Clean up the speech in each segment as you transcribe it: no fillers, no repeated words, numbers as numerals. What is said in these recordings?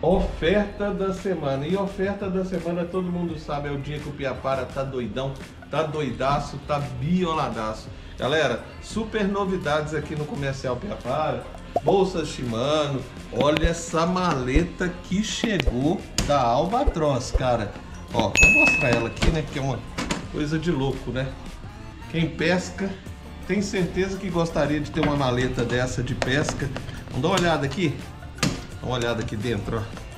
Oferta da semana. E oferta da semana, todo mundo sabe, é o dia que o Piapara tá doidão, tá doidaço, tá bioladaço. Galera, super novidades aqui no Comercial Piapara. Bolsa Shimano. Olha essa maleta que chegou da Albatross, cara. Ó, vou mostrar ela aqui, né? Que é uma coisa de louco, né? Quem pesca tem certeza que gostaria de ter uma maleta dessa de pesca. Vamos dar uma olhada aqui? Dá uma olhada aqui dentro,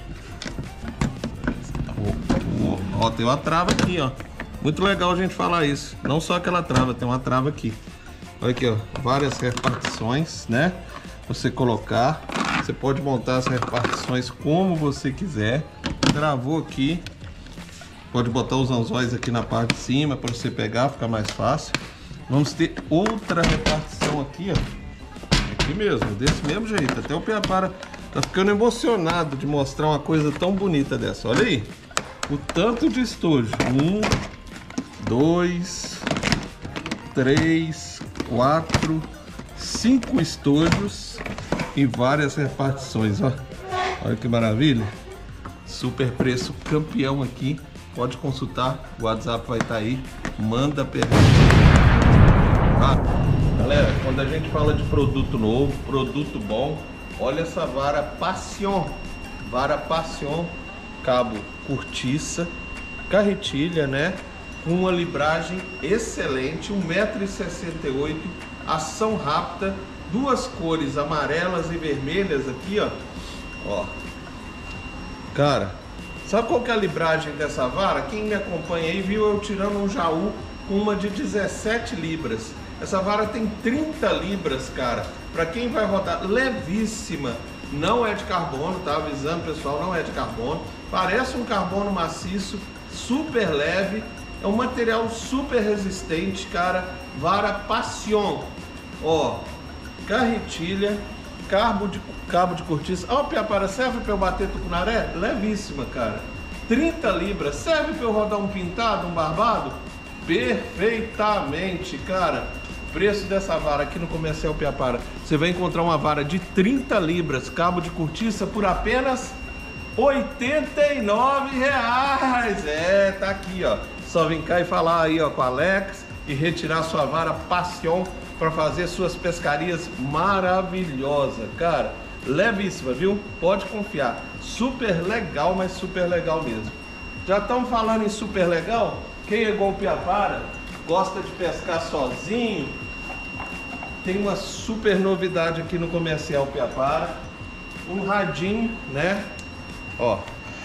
ó. Ó, tem uma trava aqui, ó. Muito legal a gente falar isso. Não só aquela trava, tem uma trava aqui. Olha aqui, ó. Várias repartições, né? Você colocar. Você pode montar as repartições como você quiser. Travou aqui. Pode botar os anzóis aqui na parte de cima para você pegar, ficar mais fácil. Vamos ter outra repartição aqui, ó. Aqui mesmo, desse mesmo jeito. Até o Piapara tá ficando emocionado de mostrar uma coisa tão bonita dessa. Olha aí. O tanto de estojo. 1, 2, 3, 4, 5 estojos e várias repartições, ó. Olha que maravilha. Super preço campeão aqui. Pode consultar, o WhatsApp vai estar aí. Manda pergunta. Galera, quando a gente fala de produto novo, produto bom, olha essa vara Passion. Vara Passion, cabo cortiça, carretilha, né? Com uma libragem excelente, 1,68 m, ação rápida, duas cores amarelas e vermelhas aqui, ó. Ó. Cara, sabe qual que é a libragem dessa vara? Quem me acompanha aí viu eu tirando um Jaú com uma de 17 libras. Essa vara tem 30 libras, cara. Pra quem vai rodar, levíssima. Não é de carbono, tá avisando, pessoal, não é de carbono. Parece um carbono maciço, super leve. É um material super resistente, cara. Vara Passion. Ó, carretilha, cabo de cortiça. Ó, Piapara, serve para eu bater tucunaré? Levíssima, cara. 30 libras. Serve para eu rodar um pintado, um barbado? Perfeitamente, cara. Preço dessa vara aqui no Comercial Piapara. Você vai encontrar uma vara de 30 libras, cabo de cortiça, por apenas R$89. É, tá aqui, ó. Só vem cá e falar aí, ó, com a Alex e retirar sua vara Passion para fazer suas pescarias maravilhosas, cara. Levíssima, viu? Pode confiar. Super legal, mas super legal mesmo. Já estamos falando em super legal? Quem é igual o Piapara, gosta de pescar sozinho, tem uma super novidade aqui no Comercial Piapara. Um radinho, né? Ó.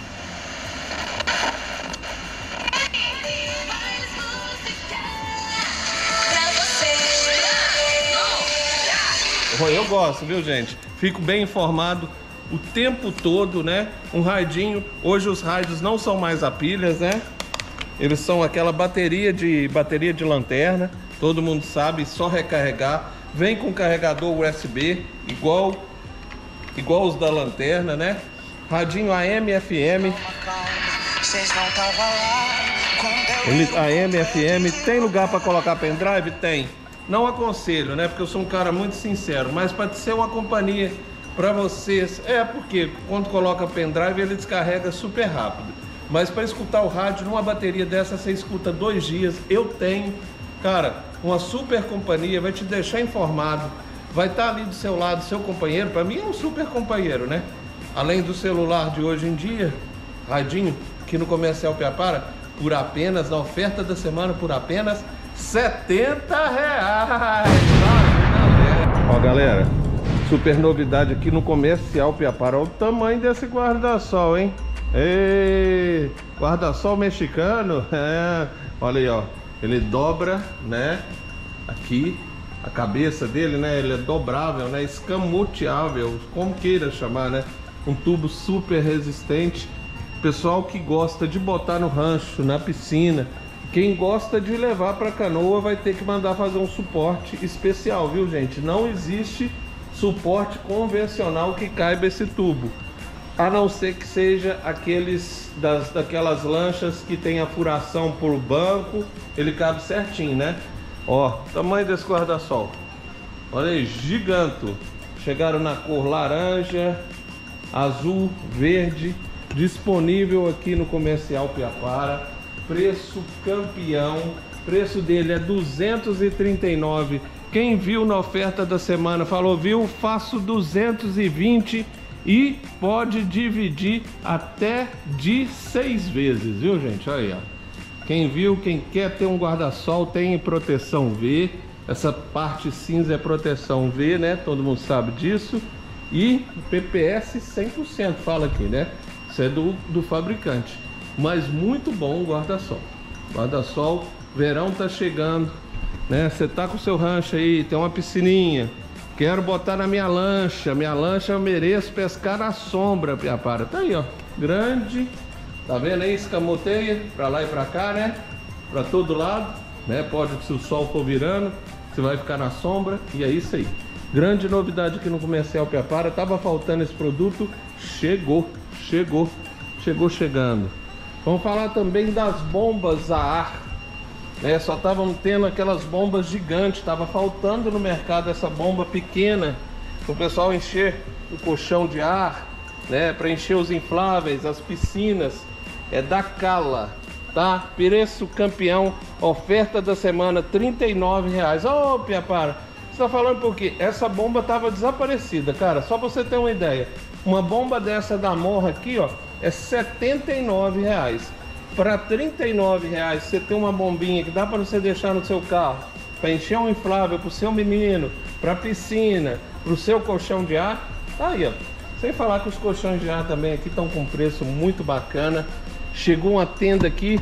Eu gosto, viu, gente? Fico bem informado o tempo todo, né? Um radinho. Hoje os rádios não são mais a pilhas, né? Eles são aquela bateria de lanterna. Todo mundo sabe, só recarregar. Vem com carregador USB, igual os da lanterna, né? Radinho AM, FM. AM, FM. Tem lugar para colocar pendrive? Tem. Não aconselho, né? Porque eu sou um cara muito sincero, mas para ser uma companhia para vocês, porque quando coloca pendrive ele descarrega super rápido. Mas para escutar o rádio numa bateria dessa, você escuta 2 dias. Eu tenho, cara, uma super companhia, vai te deixar informado, vai estar ali do seu lado, seu companheiro. Para mim é um super companheiro, né? Além do celular de hoje em dia, radinho aqui no Comercial Piapara, por apenas, na oferta da semana, por apenas R$70. Ó, galera, super novidade aqui no Comercial Piapara. Olha o tamanho desse guarda-sol, hein? Ei, guarda-sol mexicano. Olha aí, ó. Ele dobra, né? Aqui, a cabeça dele, né? Ele é dobrável, né? Escamoteável, como queira chamar, né? Um tubo super resistente. Pessoal que gosta de botar no rancho, na piscina. Quem gosta de levar para canoa vai ter que mandar fazer um suporte especial, viu, gente? Não existe suporte convencional que caiba esse tubo, a não ser que seja daquelas lanchas que tem a furação por banco, ele cabe certinho, né? Ó, tamanho desse guarda-sol. Olha aí, giganto. Chegaram na cor laranja, azul, verde, disponível aqui no Comercial Piapara. Preço campeão, preço dele é R$ 239. Quem viu na oferta da semana falou, viu, faço 220 e pode dividir até de 6 vezes, viu gente? Olha aí, ó. Quem viu, quem quer ter um guarda-sol tem proteção V. Essa parte cinza é proteção V, né? Todo mundo sabe disso. E PPS 100%, fala aqui, né? Isso é do fabricante. Mas muito bom o guarda-sol. Guarda-sol, verão tá chegando, né? Você tá com o seu rancho aí, tem uma piscininha. Quero botar na minha lancha eu mereço pescar na sombra, Piapara. Tá aí, ó, grande. Tá vendo aí, escamoteia pra lá e pra cá, né? Pra todo lado, né? Pode, se o sol for virando, você vai ficar na sombra. E é isso aí. Grande novidade aqui no Comercial Piapara. Tava faltando esse produto, chegou chegando. Vamos falar também das bombas a ar, né? Só estavam tendo aquelas bombas gigantes, tava faltando no mercado essa bomba pequena para o pessoal encher o colchão de ar, né? Para encher os infláveis, as piscinas. É da Cala, tá? Preço campeão, oferta da semana, R$ 39,00. Ô, Piapara, você tá falando por quê? Essa bomba tava desaparecida, cara. Só pra você ter uma ideia, uma bomba dessa da Morra aqui, ó, é R$ 79,00. Para R$ 39,00 você tem uma bombinha que dá para você deixar no seu carro, para encher um inflável pro seu menino, para piscina, pro seu colchão de ar. Tá aí, ó. Sem falar que os colchões de ar também aqui estão com preço muito bacana. Chegou uma tenda aqui,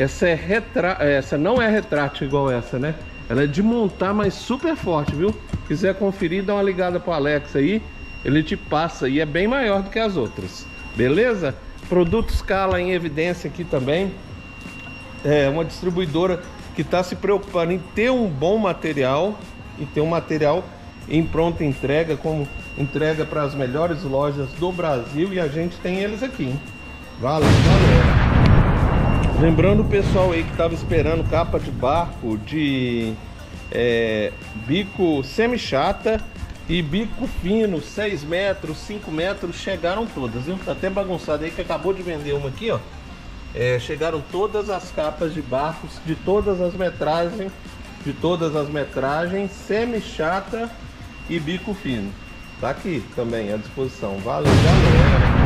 essa não é retrátil igual essa, né? Ela é de montar, mas super forte, viu? Quiser conferir, dá uma ligada pro Alex aí, ele te passa, e é bem maior do que as outras, beleza? Produtos Cala em evidência aqui também. É uma distribuidora que está se preocupando em ter um bom material e ter um material em pronta entrega, como entrega para as melhores lojas do Brasil, e a gente tem eles aqui, hein? Valeu, galera! Lembrando o pessoal aí que estava esperando capa de barco de bico semi-chata e bico fino, 6 metros, 5 metros, chegaram todas, viu? Tá até bagunçado aí que acabou de vender uma aqui, ó. Chegaram todas as capas de barcos de todas as metragens, semi-chata e bico fino. Tá aqui também à disposição. Valeu, galera!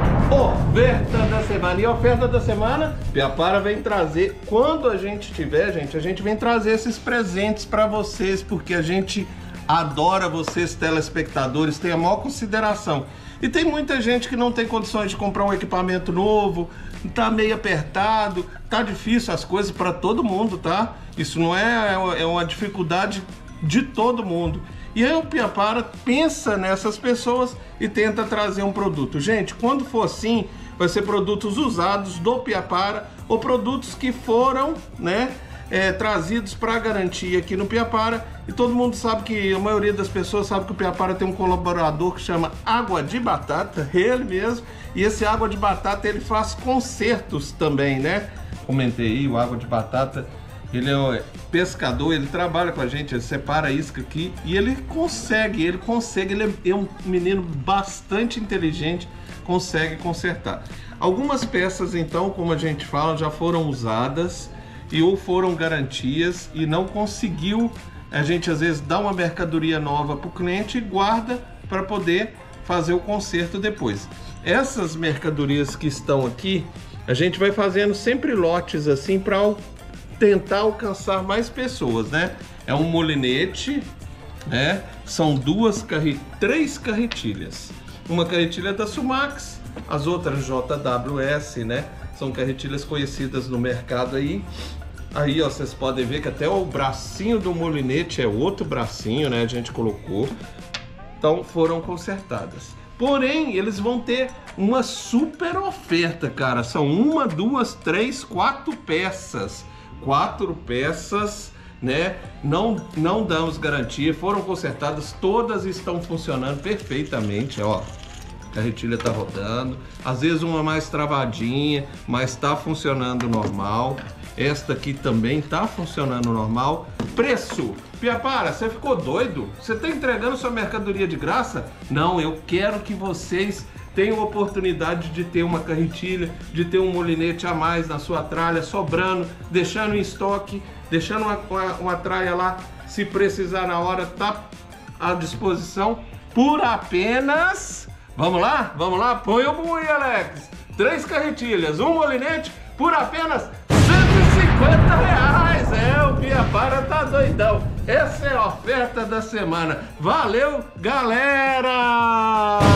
Oferta da semana. E a oferta da semana, Piapara vem trazer, quando a gente tiver, gente, a gente vem trazer esses presentes para vocês, porque a gente adora vocês, telespectadores, tem a maior consideração. E tem muita gente que não tem condições de comprar um equipamento novo, tá meio apertado, tá difícil as coisas para todo mundo, tá? Isso não é uma dificuldade de todo mundo. E aí o Piapara pensa nessas pessoas e tenta trazer um produto. Gente, quando for assim, vai ser produtos usados do Piapara ou produtos que foram, né, trazidos para garantia aqui no Piapara. E todo mundo sabe que, a maioria das pessoas sabe que o Piapara tem um colaborador que chama Água de Batata, ele mesmo. E esse Água de Batata, ele faz consertos também, né? Comentei aí, o Água de Batata, ele é pescador, ele trabalha com a gente, ele separa a isca aqui e ele consegue, ele é um menino bastante inteligente, consegue consertar. Algumas peças, então, como a gente fala, já foram usadas e ou foram garantias e não conseguiu, a gente às vezes dá uma mercadoria nova para o cliente e guarda para poder fazer o conserto depois. Essas mercadorias que estão aqui, a gente vai fazendo sempre lotes assim para tentar alcançar mais pessoas, né? É um molinete, né? São três carretilhas. Uma carretilha da Sumax, as outras JWS, né? São carretilhas conhecidas no mercado aí. Aí, ó, vocês podem ver que até o bracinho do molinete é outro bracinho, né? A gente colocou. Então, foram consertadas. Porém, eles vão ter uma super oferta, cara. São 1, 2, 3, 4 peças. 4 peças, né? Não damos garantia, foram consertadas, todas estão funcionando perfeitamente, ó. A carretilha tá rodando, às vezes uma mais travadinha, mas tá funcionando normal. Esta aqui também tá funcionando normal. Preço, Piapara, você ficou doido? Você tá entregando sua mercadoria de graça? Não, eu quero que vocês tem a oportunidade de ter uma carretilha, de ter um molinete a mais na sua tralha, sobrando, deixando em estoque, deixando uma tralha lá, se precisar na hora, tá à disposição por apenas... Vamos lá? Vamos lá? Põe o bui, Alex! 3 carretilhas, um molinete por apenas R$150. O Piapara tá doidão. Essa é a oferta da semana. Valeu, galera!